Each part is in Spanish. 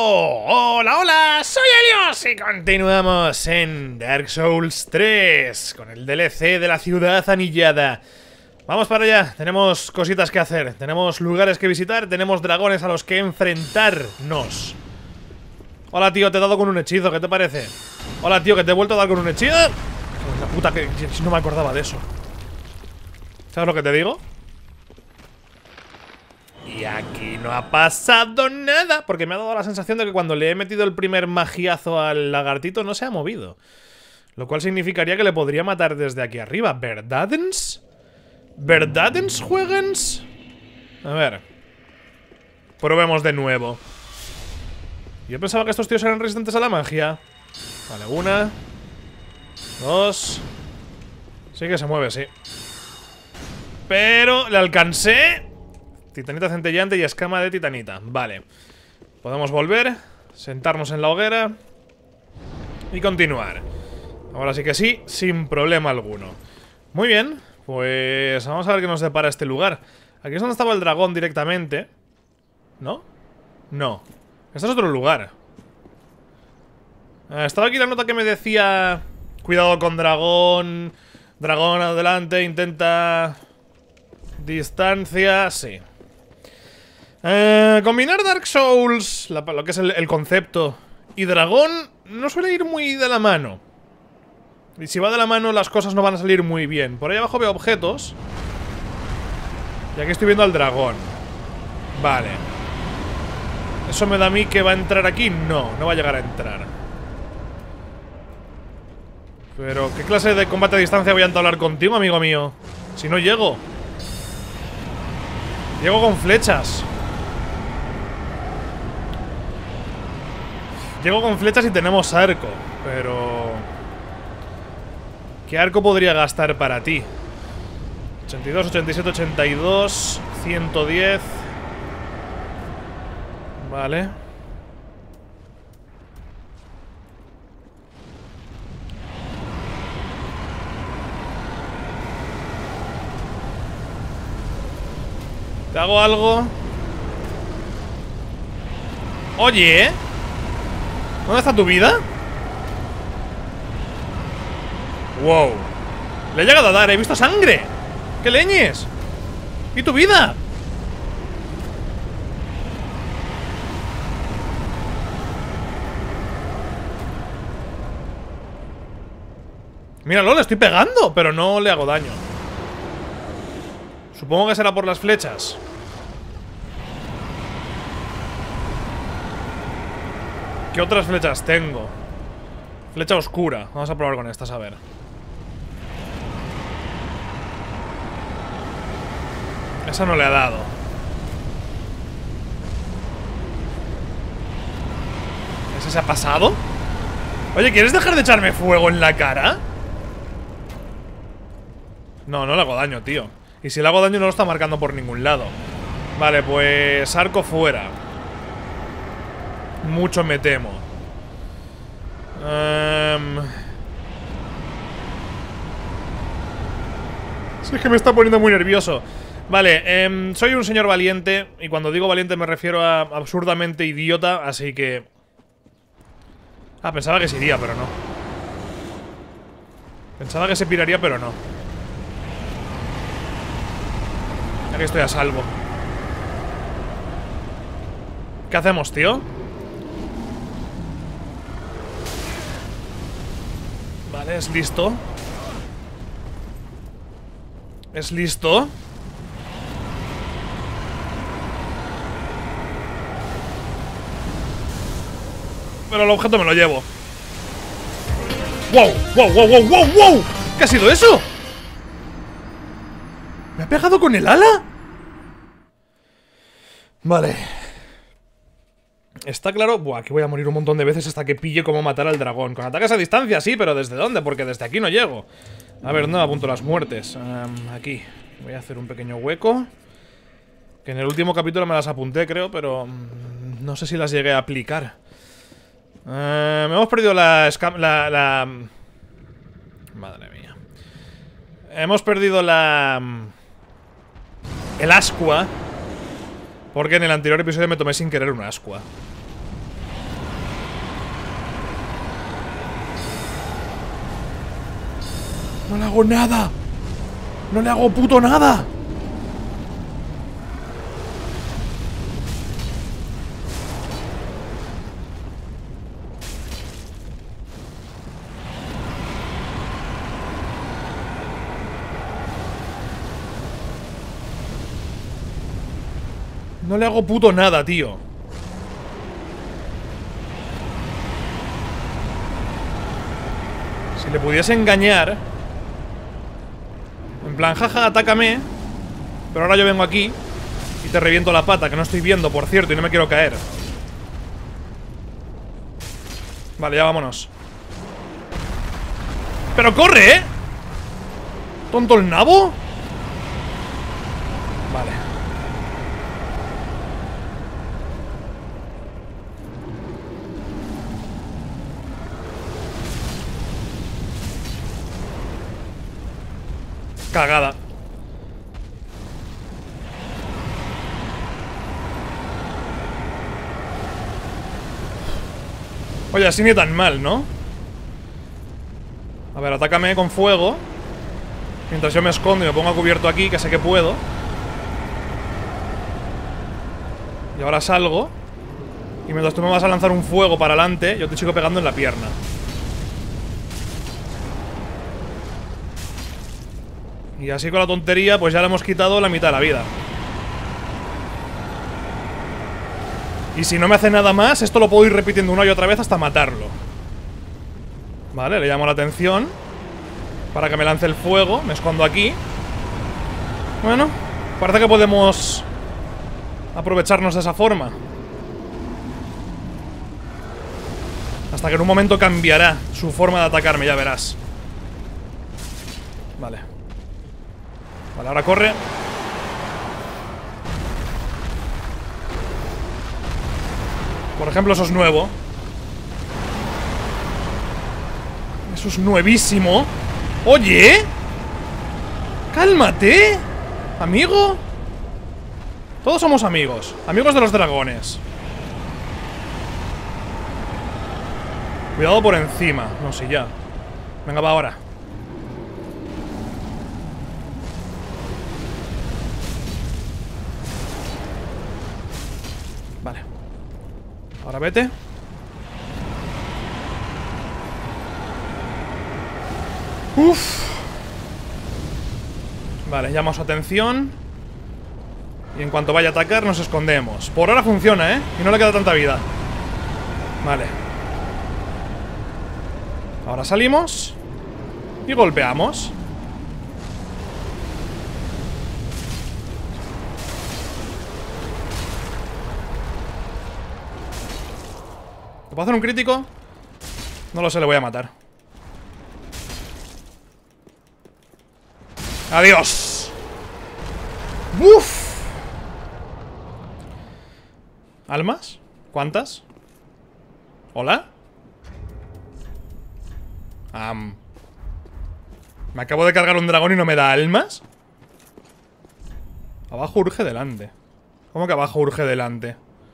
Hola, hola, soy Helios y continuamos en Dark Souls 3 con el DLC de la ciudad anillada. Vamos para allá, tenemos cositas que hacer, tenemos lugares que visitar, tenemos dragones a los que enfrentarnos. Hola tío, te he dado con un hechizo, ¿qué te parece? Hola tío, que te he vuelto a dar con un hechizo. Pues la puta que si no me acordaba de eso. ¿Sabes lo que te digo? Y aquí no ha pasado nada, porque me ha dado la sensación de que cuando le he metido el primer magiazo al lagartito no se ha movido. Lo cual significaría que le podría matar desde aquí arriba. ¿Verdadens? ¿Verdadens, jueguens? A ver. Probemos de nuevo. Yo pensaba que estos tíos eran resistentes a la magia. Vale, una. Dos. Sí que se mueve, sí. Pero le alcancé. Titanita centellante y escama de titanita. Vale. Podemos volver, sentarnos en la hoguera y continuar. Ahora sí que sí, sin problema alguno. Muy bien, pues vamos a ver qué nos depara este lugar. Aquí es donde estaba el dragón directamente. ¿No? No. Este es otro lugar. Estaba aquí la nota que me decía: cuidado con dragón. Dragón adelante, intenta distancia, sí. Combinar Dark Souls, lo que es el concepto, y dragón no suele ir muy de la mano. Y si va de la mano las cosas no van a salir muy bien. Por ahí abajo veo objetos. Y aquí estoy viendo al dragón. Vale. ¿Eso me da a mí que va a entrar aquí? No, no va a llegar a entrar. Pero ¿qué clase de combate a distancia voy a entablar contigo, amigo mío? Si no llego. Llego con flechas. Llego con flechas y tenemos arco. Pero ¿qué arco podría gastar para ti? 82, 87, 82 110. Vale. ¿Te hago algo? Oye, ¿dónde está tu vida? Wow. Le he llegado a dar, he visto sangre. ¡Qué leñes! ¿Y tu vida? Míralo, le estoy pegando, pero no le hago daño. Supongo que será por las flechas. ¿Qué otras flechas tengo? Flecha oscura. Vamos a probar con estas, a ver. Esa no le ha dado. ¿Ese se ha pasado? Oye, ¿quieres dejar de echarme fuego en la cara? No, no le hago daño, tío. Y si le hago daño no lo está marcando por ningún lado. Vale, pues arco fuera. Mucho me temo. Es que me está poniendo muy nervioso. Vale, soy un señor valiente. Y cuando digo valiente me refiero a absurdamente idiota. Así que... Ah, pensaba que se iría, pero no. Pensaba que se piraría, pero no. Aquí estoy a salvo. ¿Qué hacemos, tío? Vale, es listo. Es listo. Pero el objeto me lo llevo. ¡Wow! ¡Wow, wow, wow, wow, wow! ¿Qué ha sido eso? ¿Me ha pegado con el ala? Vale. Está claro. Buah, aquí voy a morir un montón de veces hasta que pille cómo matar al dragón. Con ataques a distancia, sí, pero ¿desde dónde? Porque desde aquí no llego. A ver, no apunto las muertes. Aquí. Voy a hacer un pequeño hueco. Que en el último capítulo me las apunté, creo, pero no sé si las llegué a aplicar. Hemos perdido la... Madre mía. Hemos perdido la... el ascua. Porque en el anterior episodio me tomé sin querer un ascua. No le hago nada. No le hago puto nada. No le hago puto nada, tío. Si le pudiese engañar, en plan, jaja, atácame. Pero ahora yo vengo aquí y te reviento la pata, que no estoy viendo, por cierto, y no me quiero caer. Vale, ya vámonos. ¡Pero corre, eh! ¿Tonto el nabo? Vale. Cagada. Oye, así ni tan mal, ¿no? A ver, atácame con fuego. Mientras yo me escondo y me pongo a cubierto aquí, que sé que puedo. Y ahora salgo. Y mientras tú me vas a lanzar un fuego para adelante, yo te sigo pegando en la pierna. Y así con la tontería, pues ya le hemos quitado la mitad de la vida. Y si no me hace nada más, esto lo puedo ir repitiendo una y otra vez hasta matarlo. Vale, le llamo la atención para que me lance el fuego. Me escondo aquí. Bueno, parece que podemos aprovecharnos de esa forma. Hasta que en un momento cambiará su forma de atacarme, ya verás. Vale. Vale, ahora corre. Por ejemplo, eso es nuevo. Eso es nuevísimo. Oye, cálmate, amigo. Todos somos amigos. Amigos de los dragones. Cuidado por encima. No sé, ya. Venga, va ahora. Vale. Ahora vete. Uff. Vale, llamo su atención. Y en cuanto vaya a atacar nos escondemos. Por ahora funciona, ¿eh? Y no le queda tanta vida. Vale. Ahora salimos y golpeamos. ¿Te puedo hacer un crítico? No lo sé, le voy a matar. ¡Adiós! ¡Uf! ¿Almas? ¿Cuántas? ¿Hola? Me acabo de cargar un dragón y no me da almas. Abajo urge delante. ¿Cómo que abajo urge delante?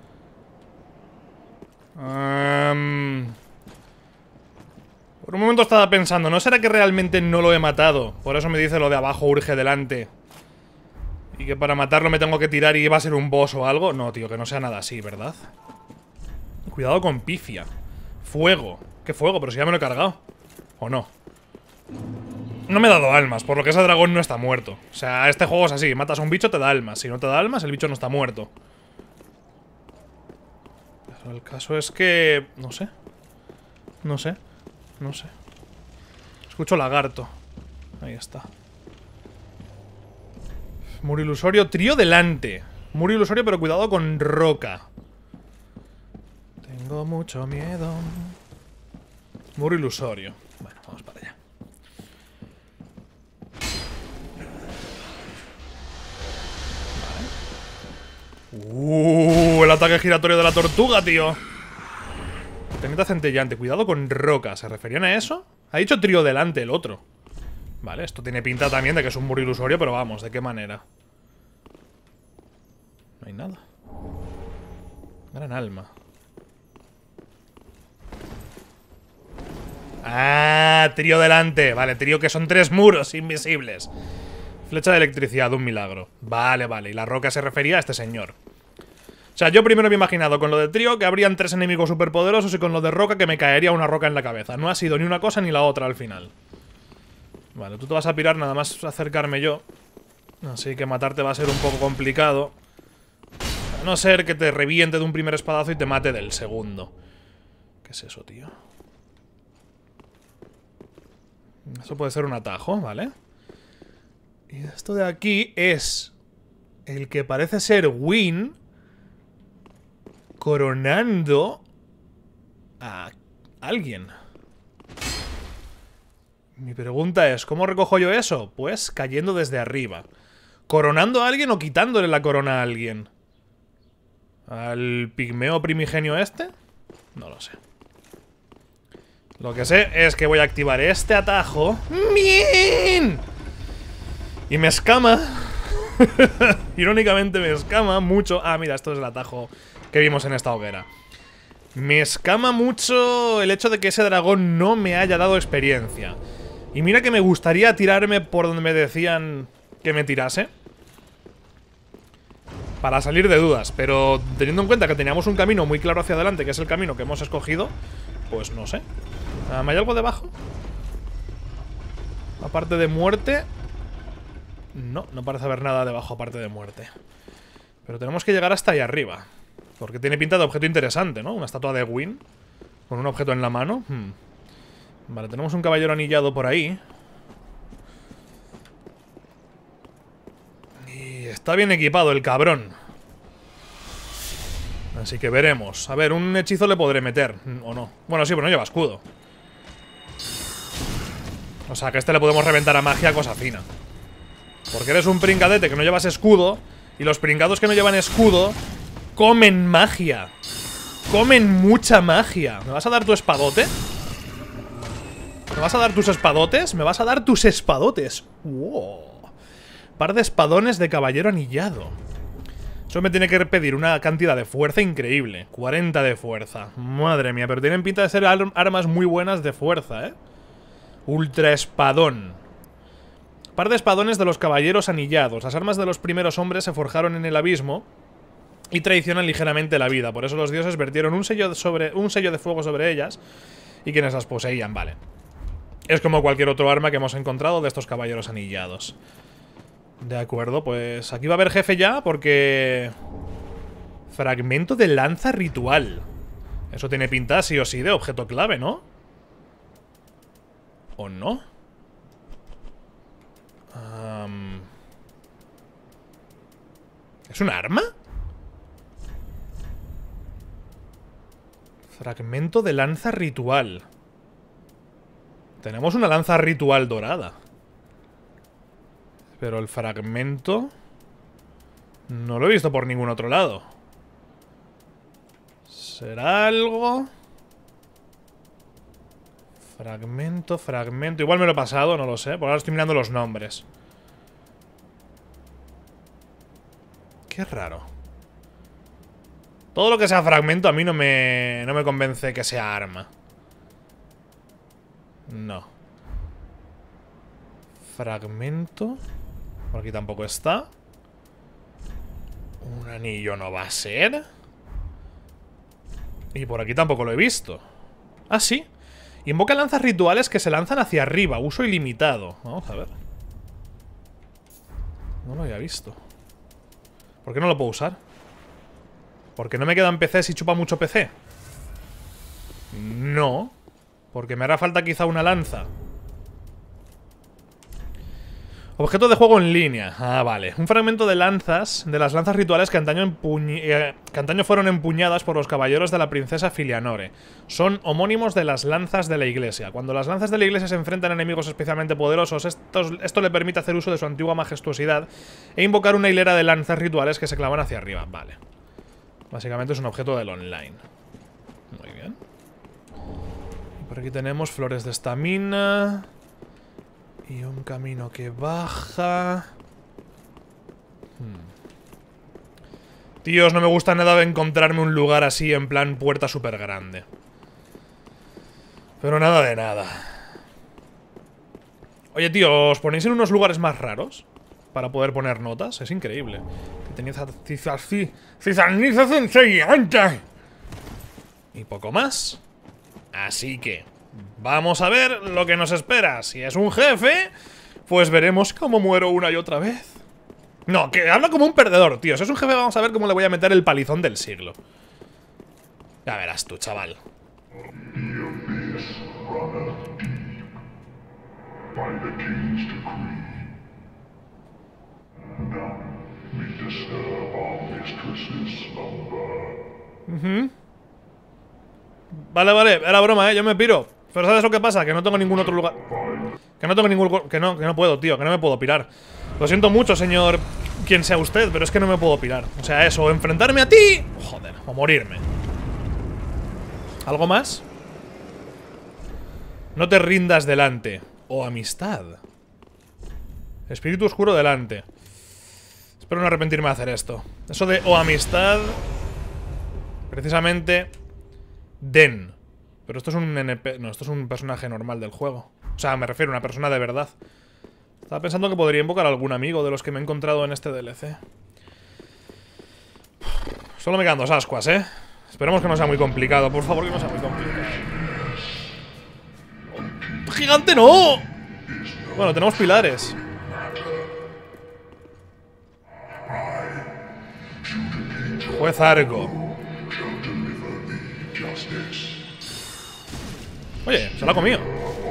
Por un momento estaba pensando, ¿no será que realmente no lo he matado? Por eso me dice lo de abajo urge delante. Y que para matarlo me tengo que tirar y va a ser un boss o algo. No, tío, que no sea nada así, ¿verdad? Cuidado con pifia. Fuego. ¿Qué fuego? Pero si ya me lo he cargado. ¿O no? No me he dado almas, por lo que ese dragón no está muerto. O sea, este juego es así, matas a un bicho, te da almas. Si no te da almas, el bicho no está muerto. Pero el caso es que... no sé. No sé. No sé. Escucho lagarto. Ahí está. Muro ilusorio, trío delante. Muro ilusorio, pero cuidado con roca. Tengo mucho miedo. Muro ilusorio. Bueno, vamos para allá. Vale. El ataque giratorio de la tortuga, tío. Técnica centellante. Cuidado con roca. ¿Se referían a eso? Ha dicho trío delante el otro. Vale, esto tiene pinta también de que es un muro ilusorio, pero vamos, ¿de qué manera? No hay nada. Gran alma. Ah, trío delante. Vale, trío que son 3 muros invisibles. Flecha de electricidad, un milagro. Vale, vale. Y la roca se refería a este señor. O sea, yo primero me he imaginado con lo de trío que habrían 3 enemigos superpoderosos y con lo de roca que me caería una roca en la cabeza. No ha sido ni una cosa ni la otra al final. Vale, tú te vas a pirar nada más acercarme yo. Así que matarte va a ser un poco complicado. A no ser que te reviente de un primer espadazo y te mate del segundo. ¿Qué es eso, tío? Eso puede ser un atajo, ¿vale? Y esto de aquí es el que parece ser Win coronando a alguien. Mi pregunta es, ¿cómo recojo yo eso? Pues cayendo desde arriba. ¿Coronando a alguien o quitándole la corona a alguien? ¿Al pigmeo primigenio este? No lo sé. Lo que sé es que voy a activar este atajo. ¡Bien! Y me escama. Irónicamente me escama mucho. Ah, mira, esto es el atajo que vimos en esta hoguera. Me escama mucho el hecho de que ese dragón no me haya dado experiencia. Y mira que me gustaría tirarme por donde me decían que me tirase. Para salir de dudas. Pero teniendo en cuenta que teníamos un camino muy claro hacia adelante, que es el camino que hemos escogido, pues no sé. ¿Hay algo debajo? Aparte de muerte. No, no parece haber nada debajo aparte de muerte. Pero tenemos que llegar hasta ahí arriba. Porque tiene pinta de objeto interesante, ¿no? Una estatua de Gwyn con un objeto en la mano. Vale, tenemos un caballero anillado por ahí. Y está bien equipado el cabrón. Así que veremos. A ver, un hechizo le podré meter, ¿o no? Bueno, sí, pero no lleva escudo. O sea, que a este le podemos reventar a magia cosa fina. Porque eres un pringadete que no llevas escudo. Y los pringados que no llevan escudo comen magia. Comen mucha magia. ¿Me vas a dar tu espadote? ¿Me vas a dar tus espadotes? ¿Me vas a dar tus espadotes? ¡Wow! Par de espadones de caballero anillado. Eso me tiene que pedir una cantidad de fuerza increíble. 40 de fuerza. Madre mía, pero tienen pinta de ser armas muy buenas de fuerza, ¿eh? Ultra espadón. Par de espadones de los caballeros anillados. Las armas de los primeros hombres se forjaron en el abismo y traicionan ligeramente la vida. Por eso los dioses vertieron un sello de fuego sobre ellas y quienes las poseían, vale. Es como cualquier otro arma que hemos encontrado de estos caballeros anillados. De acuerdo, pues aquí va a haber jefe ya porque... Fragmento de lanza ritual. Eso tiene pinta sí o sí de objeto clave, ¿no? ¿O no? ¿Es un arma? Fragmento de lanza ritual. Tenemos una lanza ritual dorada. Pero el fragmento... no lo he visto por ningún otro lado. ¿Será algo? Fragmento, fragmento... igual me lo he pasado, no lo sé. Por ahora estoy mirando los nombres. Qué raro. Todo lo que sea fragmento a mí no me convence que sea arma. No. Fragmento. Por aquí tampoco está. Un anillo no va a ser. Y por aquí tampoco lo he visto. Ah, sí. Invoca lanzas rituales que se lanzan hacia arriba. Uso ilimitado. Vamos a ver. No lo había visto. ¿Por qué no lo puedo usar? ¿Porque no me quedan PCs y chupa mucho PC? No. Porque me hará falta quizá una lanza. Objeto de juego en línea. Ah, vale. Un fragmento de lanzas, de las lanzas rituales que antaño fueron empuñadas por los caballeros de la princesa Filianore. Son homónimos de las lanzas de la iglesia. Cuando las lanzas de la iglesia se enfrentan a enemigos especialmente poderosos, esto le permite hacer uso de su antigua majestuosidad e invocar una hilera de lanzas rituales que se clavan hacia arriba. Vale. Básicamente es un objeto del online. Muy bien. Y por aquí tenemos flores de estamina... y un camino que baja... Tíos, no me gusta nada de encontrarme un lugar así en plan puerta súper grande. Pero nada de nada. Oye, tío, ¿os ponéis en unos lugares más raros? Para poder poner notas. Es increíble. Que tenéis cizarnización gigante. Y poco más. Así que vamos a ver lo que nos espera. Si es un jefe, pues veremos cómo muero una y otra vez. No, que habla como un perdedor, tío. Si es un jefe, vamos a ver cómo le voy a meter el palizón del siglo. Ya verás tú, chaval. Vale, vale, era broma, yo me piro. Pero ¿sabes lo que pasa? Que no tengo ningún otro lugar. Que no tengo ningún... Que no puedo, tío, que no me puedo pirar. Lo siento mucho, señor, quien sea usted, pero es que no me puedo pirar. O sea, eso, o enfrentarme a ti, joder, o morirme. ¿Algo más? No te rindas delante. O amistad. Espíritu oscuro delante. Espero no arrepentirme de hacer esto. Eso de o amistad. Precisamente. Den. Pero esto es un NP. No, esto es un personaje normal del juego. O sea, me refiero a una persona de verdad. Estaba pensando que podría invocar a algún amigo de los que me he encontrado en este DLC. Solo me quedan 2 ascuas, ¿eh? Esperemos que no sea muy complicado. Por favor, que no sea muy complicado. ¡Gigante no! Bueno, tenemos pilares. Juez Argo. Oye, se lo ha comido.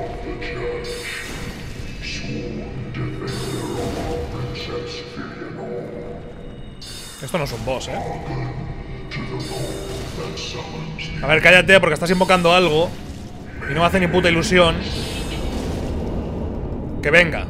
Esto no es un boss, ¿eh? A ver, cállate, porque estás invocando algo y no me hace ni puta ilusión que venga.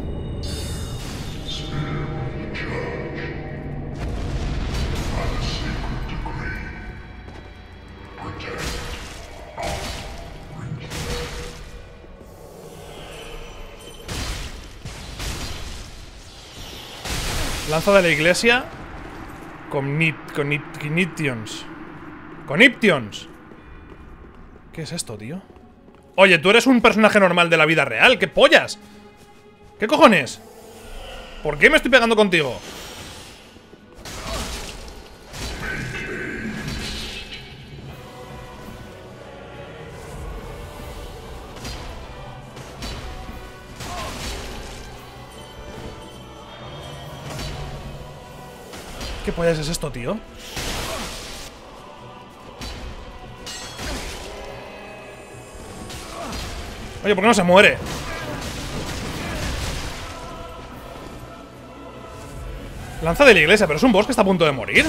Lanza de la iglesia. Conniptions. Conniptions. ¿Qué es esto, tío? Oye, tú eres un personaje normal de la vida real. ¿Qué pollas? ¿Qué cojones? ¿Por qué me estoy pegando contigo? ¿Qué pollas es esto, tío? Oye, ¿por qué no se muere? Lanza de la iglesia, pero es un boss que está a punto de morir.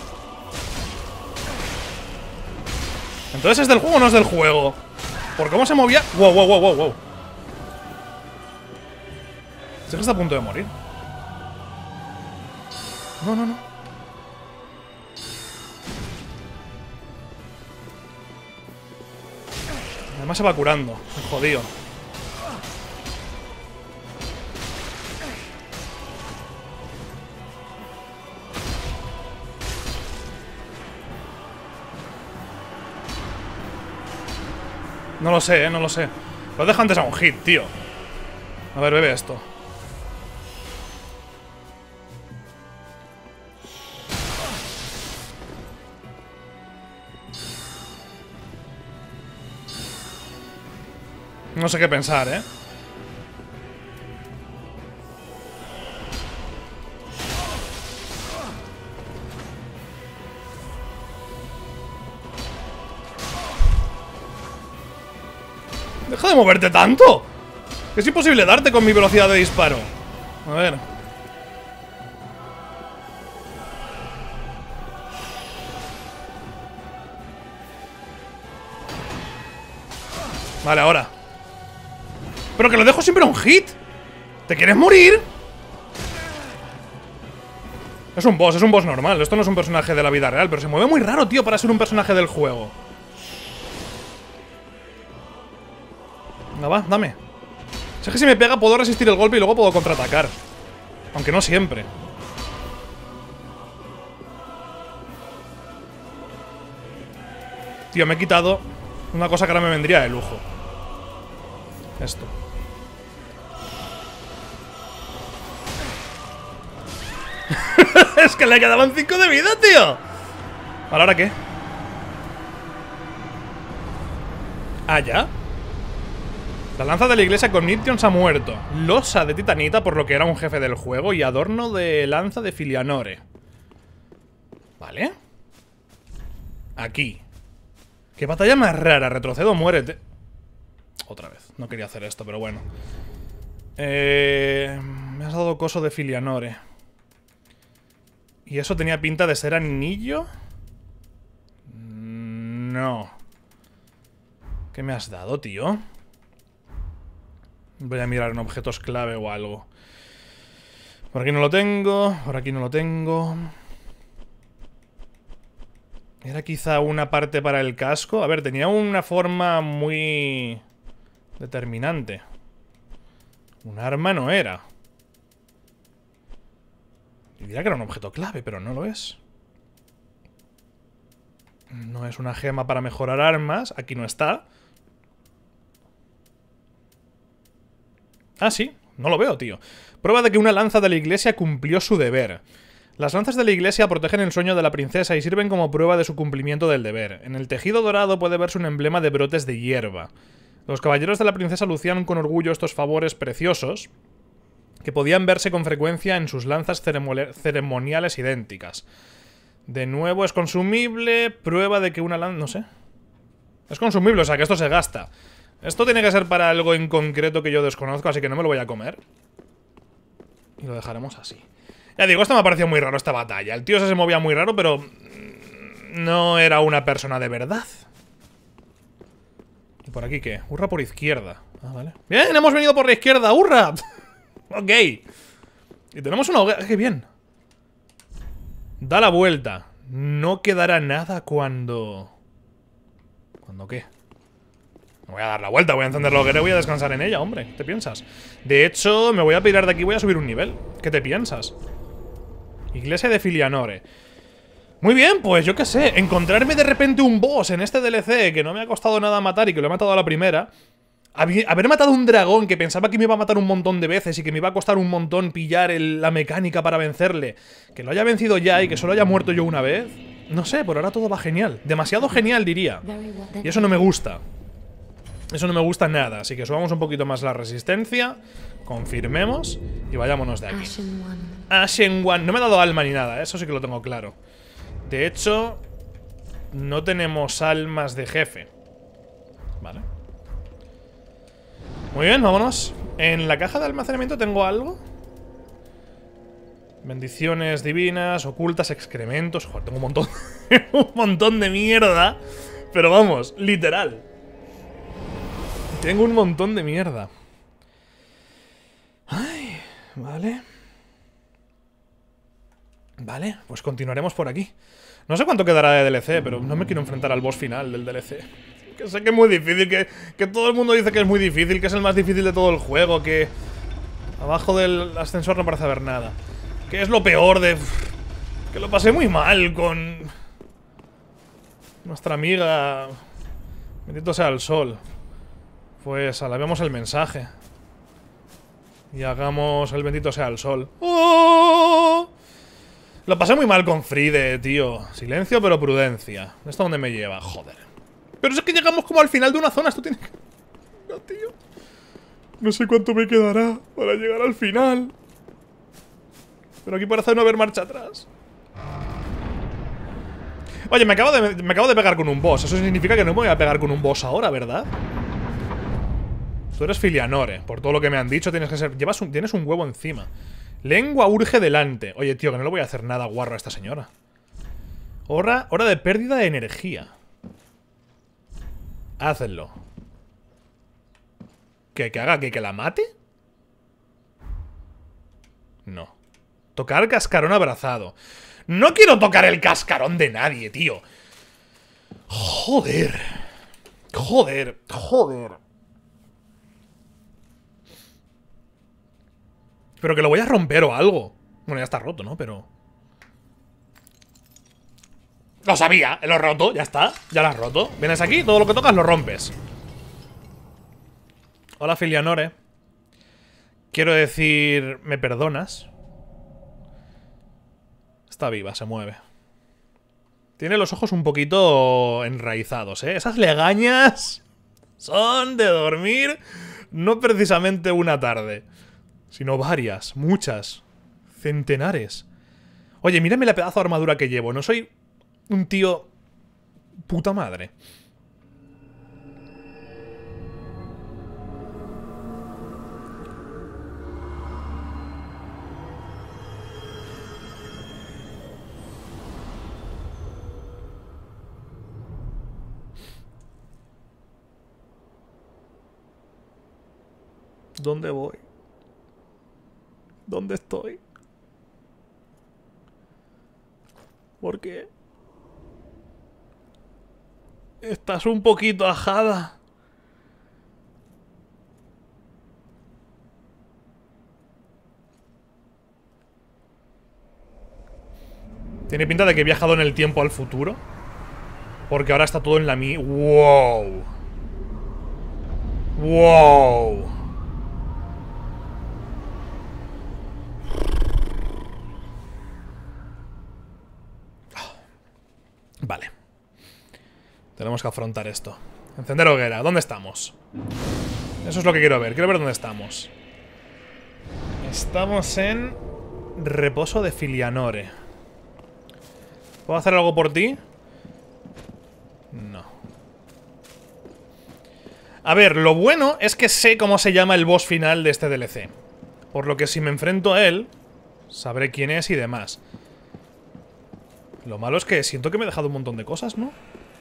Entonces, ¿es del juego o no es del juego? ¿Por cómo se movía? Wow, wow, wow, wow, wow. ¿Es que está a punto de morir? No, no, no. Además se va curando, el jodido. No lo sé, no lo sé. Lo dejo antes a un hit, tío. A ver, bebe esto. No sé qué pensar, ¿eh? ¡Deja de moverte tanto! Es imposible darte con mi velocidad de disparo. A ver. Vale, ahora. Pero que lo dejo siempre a un hit. ¿Te quieres morir? Es un boss normal. Esto no es un personaje de la vida real, pero se mueve muy raro, tío, para ser un personaje del juego. Venga, va, dame. Si es que si me pega puedo resistir el golpe y luego puedo contraatacar. Aunque no siempre. Tío, me he quitado una cosa que ahora me vendría de lujo. Esto. Es que le quedaban 5 de vida, tío. ¿Ahora qué? Ah, ¿ya? La lanza de la iglesia con Niptions ha muerto. Losa de titanita, por lo que era un jefe del juego. Y adorno de lanza de Filianore. Vale. Aquí. Qué batalla más rara. Retrocedo, muérete. Otra vez. No quería hacer esto, pero bueno. Me has dado coso de Filianore. ¿Y eso tenía pinta de ser anillo? No. ¿Qué me has dado, tío? Voy a mirar en objetos clave o algo. Por aquí no lo tengo. Por aquí no lo tengo. ¿Era quizá una parte para el casco? A ver, tenía una forma muy determinante. Un arma no era. Y diría que era un objeto clave, pero no lo es. No es una gema para mejorar armas. Aquí no está. Ah, sí. No lo veo, tío. Prueba de que una lanza de la iglesia cumplió su deber. Las lanzas de la iglesia protegen el sueño de la princesa y sirven como prueba de su cumplimiento del deber. En el tejido dorado puede verse un emblema de brotes de hierba. Los caballeros de la princesa lucían con orgullo estos favores preciosos que podían verse con frecuencia en sus lanzas ceremoniales idénticas. De nuevo es consumible. Prueba de que una lanza... no sé. Es consumible, o sea que esto se gasta. Esto tiene que ser para algo en concreto que yo desconozco, así que no me lo voy a comer. Y lo dejaremos así. Ya digo, esto me ha parecido muy raro, esta batalla. El tío se movía muy raro, pero... no era una persona de verdad. ¿Y por aquí qué? Hurra por izquierda. Ah, vale. ¡Bien! ¡Hemos venido por la izquierda! ¡Hurra! Ok. Y tenemos una hoguera. ¡Qué bien! Da la vuelta. No quedará nada cuando... ¿Cuándo qué? No voy a dar la vuelta, voy a encender la hoguera y voy a descansar en ella, hombre. ¿Qué te piensas? De hecho, me voy a pirar de aquí y voy a subir un nivel. ¿Qué te piensas? Iglesia de Filianore. Muy bien, pues yo qué sé. Encontrarme de repente un boss en este DLC que no me ha costado nada matar y que lo he matado a la primera. Haber matado un dragón que pensaba que me iba a matar un montón de veces y que me iba a costar un montón pillar la mecánica para vencerle. Que lo haya vencido ya y que solo haya muerto yo una vez. No sé, por ahora todo va genial. Demasiado genial, diría. Y eso no me gusta. Eso no me gusta nada. Así que subamos un poquito más la resistencia. Confirmemos y vayámonos de aquí. Ashen One. No me ha dado alma ni nada, eso sí que lo tengo claro. De hecho, no tenemos almas de jefe. Vale. Muy bien, vámonos. En la caja de almacenamiento tengo algo. Bendiciones divinas, ocultas, excrementos. Joder, tengo un montón. Un montón de mierda. Pero vamos, literal. Tengo un montón de mierda. Ay, vale. Vale, pues continuaremos por aquí. No sé cuánto quedará de DLC, pero no me quiero enfrentar al boss final del DLC. Que sé que es muy difícil, que todo el mundo dice que es muy difícil, que es el más difícil de todo el juego, que abajo del ascensor no parece haber nada. Que es lo peor de... Que lo pasé muy mal con... nuestra amiga... Bendito sea el sol. Pues alabemos el mensaje. Y hagamos el bendito sea el sol. ¡Oh! Lo pasé muy mal con Fride, tío. Silencio pero prudencia. ¿Esto dónde me lleva? Joder. Pero es que llegamos como al final de una zona. Esto tiene que... No, tío. No sé cuánto me quedará para llegar al final. Pero aquí parece no haber marcha atrás. Oye, me acabo de pegar con un boss. Eso significa que no me voy a pegar con un boss ahora, ¿verdad? Tú eres Filianore. Por todo lo que me han dicho tienes que ser... Tienes un huevo encima. Lengua urge delante. Oye, tío, que no le voy a hacer nada guarro a esta señora. Hora de pérdida de energía. Hazlo. ¿Que haga que la mate? No. Tocar cascarón abrazado. No quiero tocar el cascarón de nadie, tío. Joder. Joder. Joder. Pero que lo voy a romper o algo. Bueno, ya está roto, ¿no? Pero... Lo sabía, lo he roto, ya está. Ya lo has roto. Vienes aquí, todo lo que tocas lo rompes. Hola, Filianore. Quiero decir, ¿me perdonas? Está viva, se mueve. Tiene los ojos un poquito enraizados, ¿eh? Esas legañas son de dormir no precisamente una tarde, sino varias, muchas, centenares. Oye, mírame la pedazo de armadura que llevo. No soy un tío puta madre. ¿Dónde voy? ¿Dónde estoy? ¿Por qué? Estás un poquito ajada. Tiene pinta de que he viajado en el tiempo al futuro. Porque ahora está todo en la mi... ¡Wow! ¡Wow! Vale. Tenemos que afrontar esto. Encender hoguera. ¿Dónde estamos? Eso es lo que quiero ver. Quiero ver dónde estamos. Estamos en... reposo de Filianore. ¿Puedo hacer algo por ti? No. A ver, lo bueno es que sé cómo se llama el boss final de este DLC. Por lo que si me enfrento a él, sabré quién es y demás. Lo malo es que siento que me he dejado un montón de cosas, ¿no?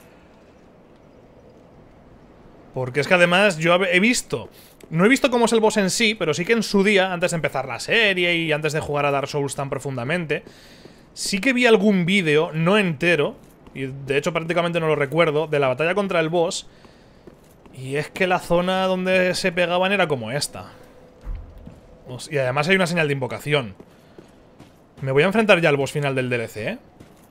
Porque es que además yo he visto... No he visto cómo es el boss en sí, pero sí que en su día, antes de empezar la serie y antes de jugar a Dark Souls tan profundamente, sí que vi algún vídeo, no entero, y de hecho prácticamente no lo recuerdo, de la batalla contra el boss. Y es que la zona donde se pegaban era como esta. Y además hay una señal de invocación. Me voy a enfrentar ya al boss final del DLC, ¿eh?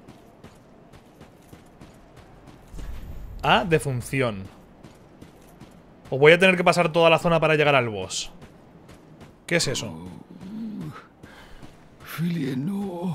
A de función. O voy a tener que pasar toda la zona para llegar al boss. ¿Qué es eso? Filianore,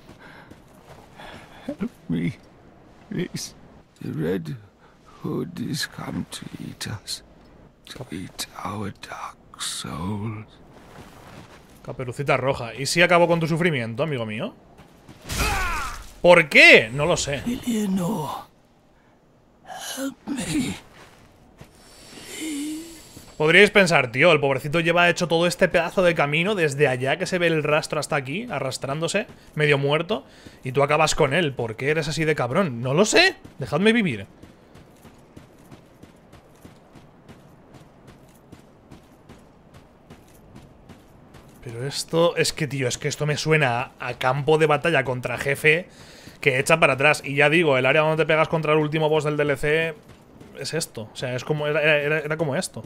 help me, please. The Red Hood is come to eat us, to eat our dark souls. Caperucita roja. ¿Y si acabo con tu sufrimiento, amigo mío? ¿Por qué? No lo sé. Filianore, help me. Podríais pensar, tío, el pobrecito lleva hecho todo este pedazo de camino desde allá que se ve el rastro hasta aquí, arrastrándose, medio muerto, y tú acabas con él. ¿Por qué eres así de cabrón? No lo sé. Dejadme vivir. Pero esto... Es que, tío, es que esto me suena a campo de batalla contra jefe que echa para atrás. Y ya digo, el área donde te pegas contra el último boss del DLC es esto. O sea, es como era como esto.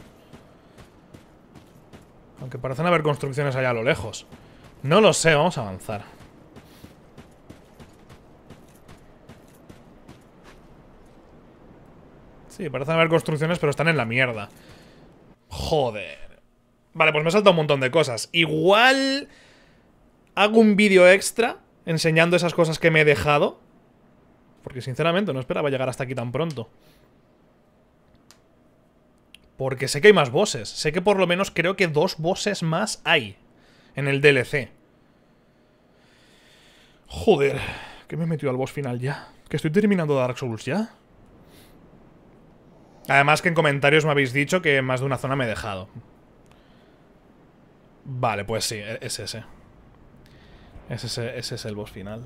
Aunque parecen haber construcciones allá a lo lejos. No lo sé, vamos a avanzar. Sí, parecen haber construcciones, pero están en la mierda. Joder. Vale, pues me he saltado un montón de cosas. Igual hago un vídeo extra enseñando esas cosas que me he dejado. Porque sinceramente no esperaba llegar hasta aquí tan pronto. Porque sé que hay más bosses. Sé que por lo menos creo que 2 bosses más hay en el DLC. Joder, que me he metido al boss final ya. Que estoy terminando Dark Souls ya. Además que en comentarios me habéis dicho que más de una zona me he dejado. Vale, pues sí, es ese. Ese es el boss final.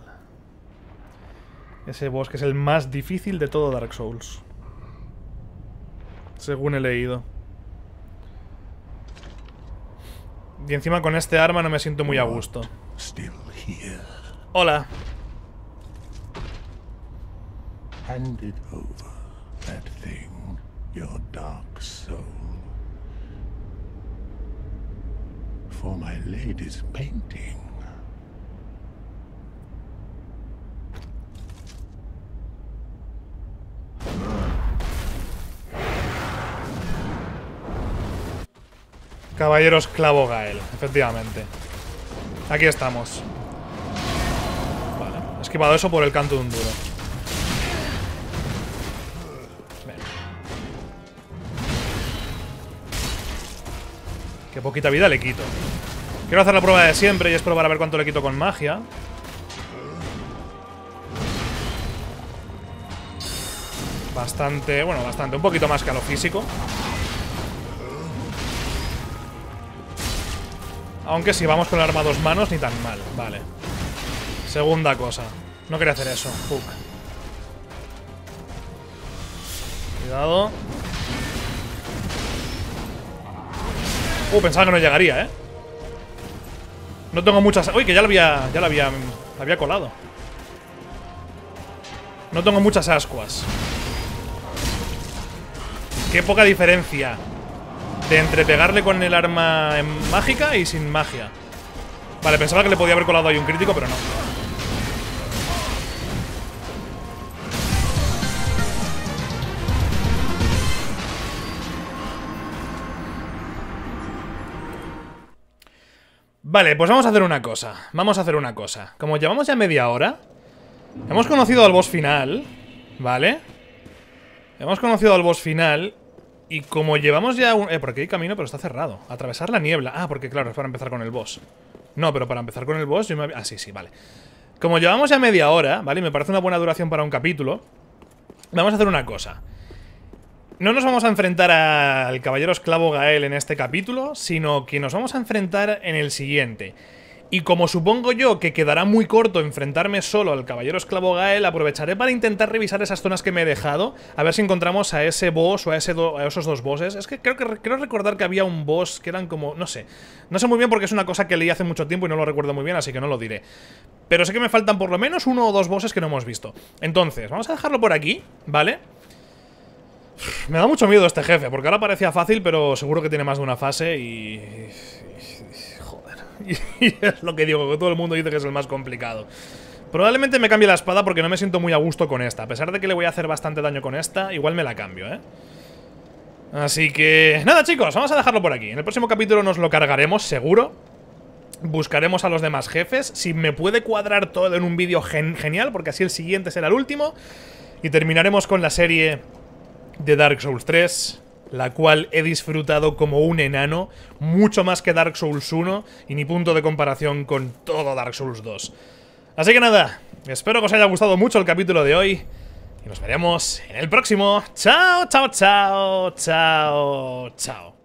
Ese boss que es el más difícil de todo Dark Souls. Según he leído. Y encima con este arma no me siento muy a gusto. Hola. Handed over that thing, your dark soul, for my lady's painting. Caballero Esclavo Gael, efectivamente. Aquí estamos. Vale, he esquivado eso por el canto de un duro. Bien. Qué poquita vida le quito. Quiero hacer la prueba de siempre y es probar a ver cuánto le quito con magia. Bastante, bueno, bastante, un poquito más que a lo físico. Aunque si vamos con el arma a 2 manos, ni tan mal, vale. Segunda cosa. No quería hacer eso, fuck. Cuidado. Pensaba que no llegaría, ¿eh? No tengo muchas... Uy, que ya la había colado. No tengo muchas ascuas. Qué poca diferencia de entre pegarle con el arma mágica y sin magia. Vale, pensaba que le podía haber colado ahí un crítico, pero no. Vale, pues vamos a hacer una cosa. Vamos a hacer una cosa. Como llevamos ya media hora, hemos conocido al boss final, ¿vale? Hemos conocido al boss final. Y como llevamos ya un... porque hay camino, pero está cerrado. Atravesar la niebla. Ah, porque claro, es para empezar con el boss. No, pero para empezar con el boss yo me... Ah, sí, vale. Como llevamos ya media hora, ¿vale? Y me parece una buena duración para un capítulo. Vamos a hacer una cosa. No nos vamos a enfrentar al Caballero Esclavo Gael en este capítulo, sino que nos vamos a enfrentar en el siguiente. Y como supongo yo que quedará muy corto enfrentarme solo al Caballero Esclavo Gael, aprovecharé para intentar revisar esas zonas que me he dejado, a ver si encontramos a ese boss o a esos dos bosses. Es que creo recordar que había un boss que eran como... no sé. No sé muy bien porque es una cosa que leí hace mucho tiempo y no lo recuerdo muy bien, así que no lo diré. Pero sé que me faltan por lo menos 1 o 2 bosses que no hemos visto. Entonces, vamos a dejarlo por aquí, ¿vale? Me da mucho miedo este jefe, porque ahora parecía fácil, pero seguro que tiene más de una fase y es lo que digo, que todo el mundo dice que es el más complicado. Probablemente me cambie la espada porque no me siento muy a gusto con esta. A pesar de que le voy a hacer bastante daño con esta, igual me la cambio, ¿eh? Así que... nada, chicos, vamos a dejarlo por aquí. En el próximo capítulo nos lo cargaremos, seguro. Buscaremos a los demás jefes. Si me puede cuadrar todo en un vídeo genial, porque así el siguiente será el último. Y terminaremos con la serie de Dark Souls 3... la cual he disfrutado como un enano, mucho más que Dark Souls 1 y ni punto de comparación con todo Dark Souls 2. Así que nada, espero que os haya gustado mucho el capítulo de hoy y nos veremos en el próximo. Chao, chao, chao, chao, chao.